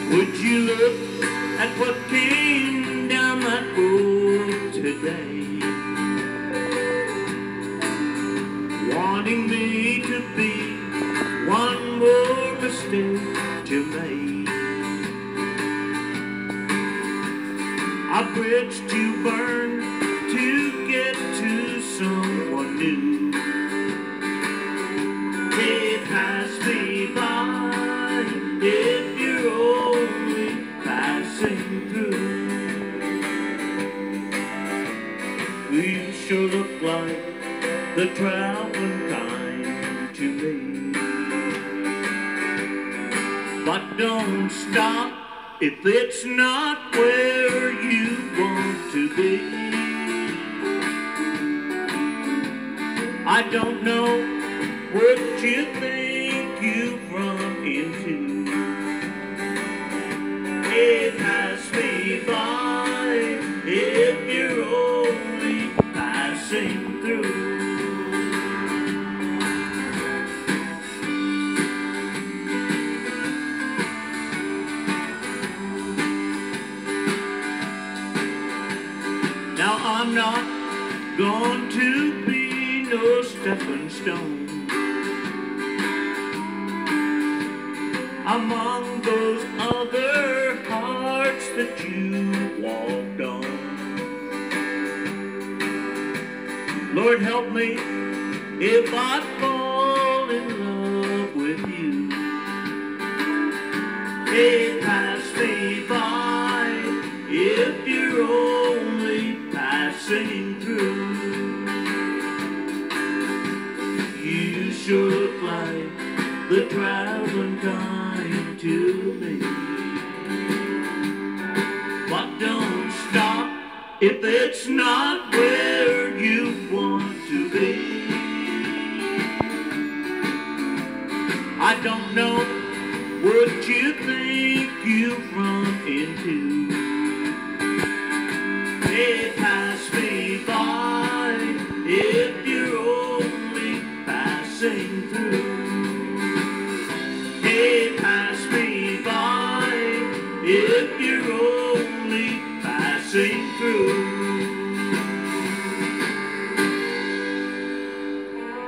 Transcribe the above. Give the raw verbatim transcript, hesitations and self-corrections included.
Would you look at what came down that road today? Wanting me to be one more mistake to make. A bridge to burn to get to someone new. It has me by if you're only passing through. You sure look like the traveling kind to me. But don't stop if it's not where you want to be. I don't know what you think you've run into. It has me by if you're only passing through. Now I'm not going to be no stepping stone among those other hearts that you walked on. Lord help me if I fall in love with you. It passed me by if you're only passing through. You sure look like the traveling kind to me. But don't stop if it's not where you want to be. I don't know what you think you've run into. It passed me by if you're only passing through. It passed me by if you're only